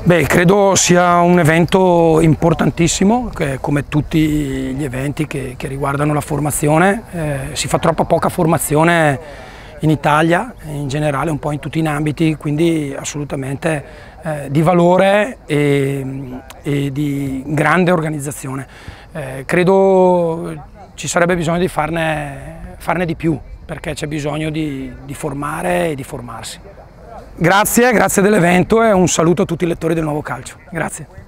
Beh, credo sia un evento importantissimo, come tutti gli eventi che riguardano la formazione. Si fa troppo poca formazione in Italia, in generale, un po' in tutti gli ambiti, quindi assolutamente di valore e di grande organizzazione. Credo ci sarebbe bisogno di farne di più, perché c'è bisogno di formare e di formarsi. Grazie dell'evento e un saluto a tutti i lettori del Nuovo Calcio. Grazie.